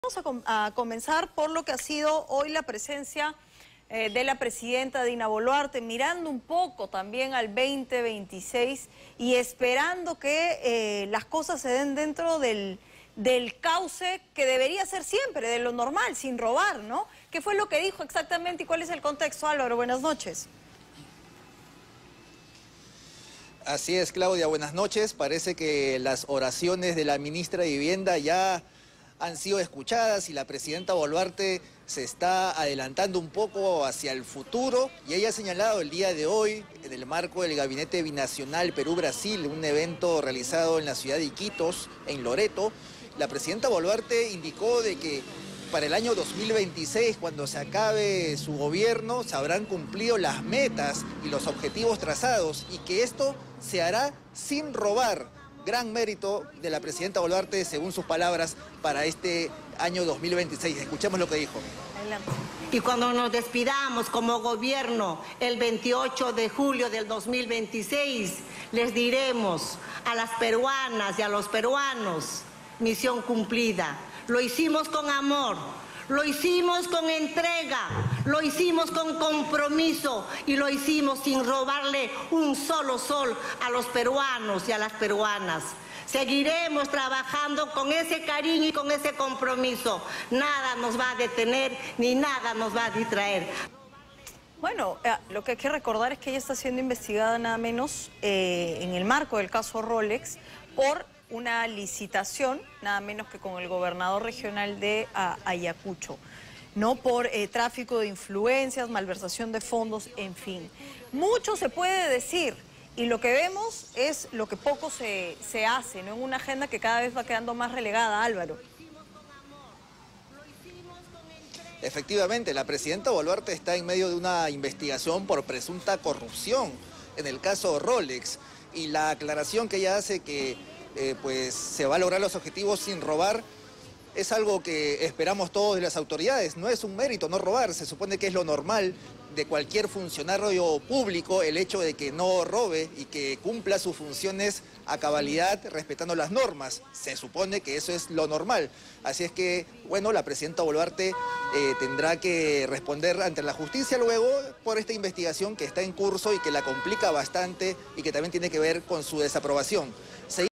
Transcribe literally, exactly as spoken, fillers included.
Vamos a, com a comenzar por lo que ha sido hoy la presencia eh, de la presidenta Dina Boluarte, mirando un poco también al veinte veintiséis y esperando que eh, las cosas se den dentro del, del cauce que debería ser siempre, de lo normal, sin robar, ¿no? ¿Qué fue lo que dijo exactamente y cuál es el contexto? Álvaro, buenas noches. Así es, Claudia, buenas noches. Parece que las oraciones de la ministra de Vivienda ya han sido escuchadas y la presidenta Boluarte se está adelantando un poco hacia el futuro, y ella ha señalado el día de hoy, en el marco del Gabinete Binacional Perú-Brasil, un evento realizado en la ciudad de Iquitos, en Loreto, la presidenta Boluarte indicó de que para el año dos mil veintiséis, cuando se acabe su gobierno, se habrán cumplido las metas y los objetivos trazados, y que esto se hará sin robar. Gran mérito de la presidenta Boluarte, según sus palabras, para este año dos mil veintiséis. Escuchemos lo que dijo. Adelante. Y cuando nos despidamos como gobierno el veintiocho de julio del dos mil veintiséis, les diremos a las peruanas y a los peruanos: misión cumplida. Lo hicimos con amor, lo hicimos con entrega, lo hicimos con compromiso y lo hicimos sin robarle un solo sol a los peruanos y a las peruanas. Seguiremos trabajando con ese cariño y con ese compromiso. Nada nos va a detener ni nada nos va a distraer. Bueno, eh, lo que hay que recordar es que ella está siendo investigada nada menos eh, en el marco del caso Rolex por una licitación, nada menos que con el gobernador regional de uh, Ayacucho, no por eh, tráfico de influencias, malversación de fondos, en fin. Mucho se puede decir y lo que vemos es lo que poco se, se hace, ¿no? En una agenda que cada vez va quedando más relegada, Álvaro. Efectivamente, la presidenta Boluarte está en medio de una investigación por presunta corrupción en el caso Rolex, y la aclaración que ella hace que Eh, pues se va a lograr los objetivos sin robar, es algo que esperamos todos de las autoridades. No es un mérito no robar, se supone que es lo normal de cualquier funcionario público el hecho de que no robe y que cumpla sus funciones a cabalidad respetando las normas. Se supone que eso es lo normal. Así es que, bueno, la presidenta Boluarte eh, tendrá que responder ante la justicia luego por esta investigación que está en curso y que la complica bastante y que también tiene que ver con su desaprobación.